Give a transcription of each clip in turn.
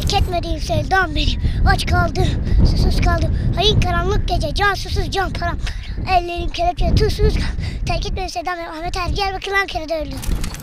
Terk etmediğim sevdam benim. Aç kaldım, susuz kaldım. Hain karanlık gece, can susuz can param. Ellerim kelepçe, tuzsuz. Terk etmediğim sevdam benim. Ahmet Er Diyarbakır Ankara'da öldü.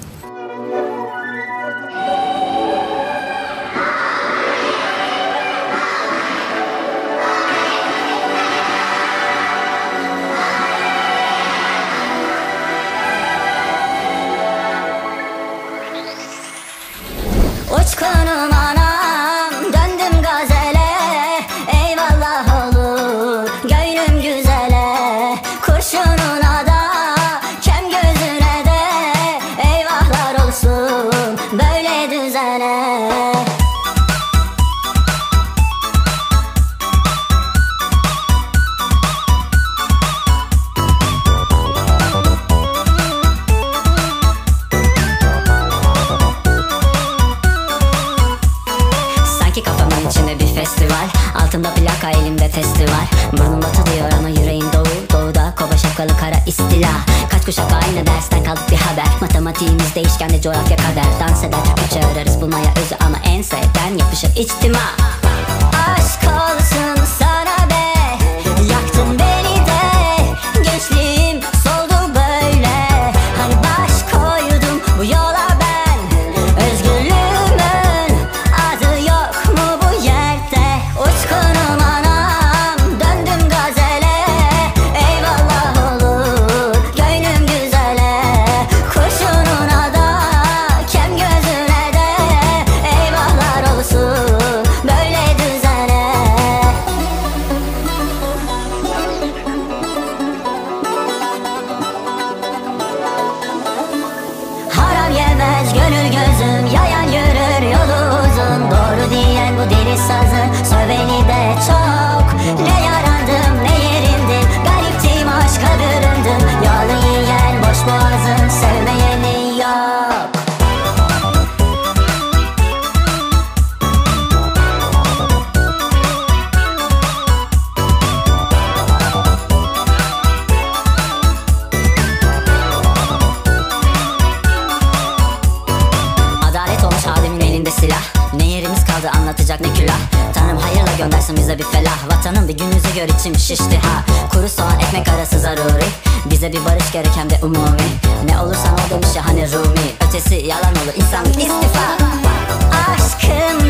Uçkunum anam, döndüm gazele. Eyvallah olur gönlüm güzele. Kurşununa da kem gözüne de eyvahlar olsun böyle düzene. Kafamın içinde bir festival, altımda plaka elimde testi var. Burnumda tadıyor ama yüreğim doğu. Doğuda kova şapkalı kara istila. Kaç kuşak aynı dersten kaldık bir haber. Matematiğimiz değişken de coğrafya kader. Dans eder Türkçe ararız bulmaya özü ama en sevden yapışır içtima. Aşk olsun sana be, yaktın beni de. Gençliğim soldu böyle. Hani baş koydum bu yola ben. Özgürlüğümün adı yok mu bu yerde? Uçkunum anam, döndüm gazele. Eyvallah olur gönlüm güzele. Kurşununa da kem gözüne de eyvahlar olsun böyle düzene. Haram yemez gönül gözüm, yayan yürür yolu uzun. Doğru diyen bu deli sazın söveni de çok. Ne yarandım ne yerimdim, gariptim aşka büründüm. Yağlı yiyen boş boğazın sevmeyeni yok. Adalet olmuş halimin elinde silah. Ne yerimiz kaldı anlatacak ne külah. Tanrım hayırla göndersin bize bir felah. Vatanım bir gün yüzü gör içim şişti ha. Kuru soğan ekmek arası zaruri. Bize bir barış gerek hem de umumi. Ne olursan ol demiş ya hani Rumi. Ötesi yalan olur insanlık istifa. Aşkım